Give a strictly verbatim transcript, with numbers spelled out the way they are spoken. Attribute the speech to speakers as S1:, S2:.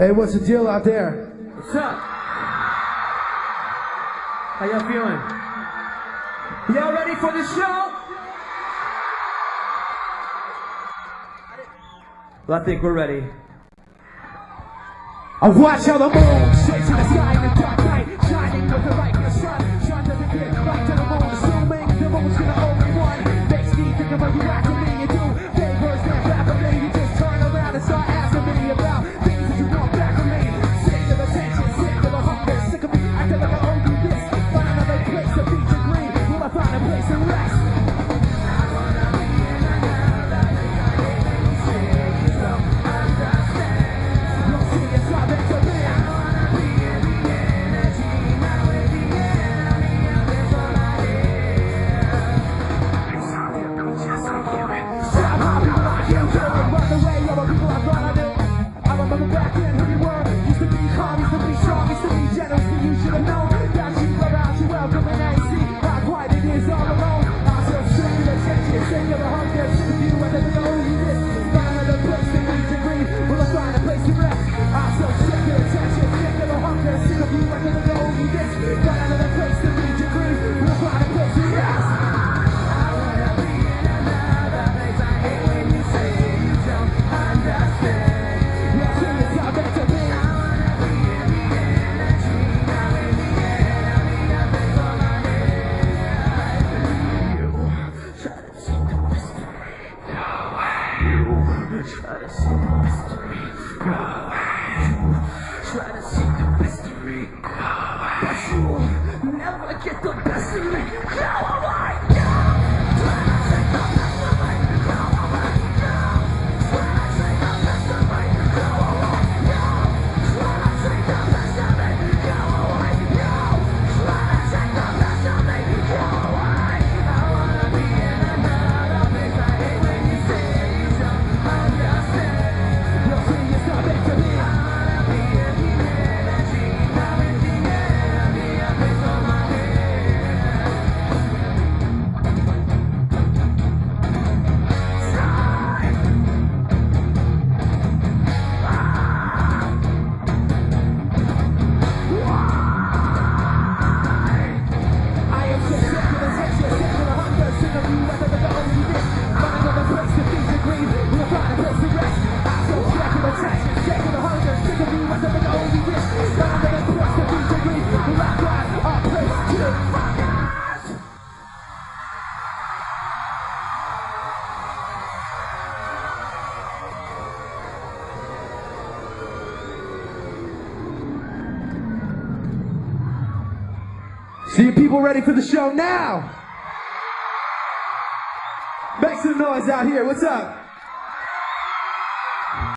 S1: Hey, what's the deal out there?
S2: What's up? How y'all feeling? Y'all ready for the show? Well, I think we're ready.
S1: I watch how the moon shakes in the sky in the dark night, shining with the light of the sun. Sun doesn't get right to the moon, assuming the moon's gonna only one. Makes me think about you acting me, you do favors that bad for me. You just turn around and start asking me about things that you want back from me. Sick of attention, sick of the hunger, sick of me acting like I owe you this. Find another place to beat your green, will I find a place to rest? See you people ready for the show now? Make some noise out here. What's up?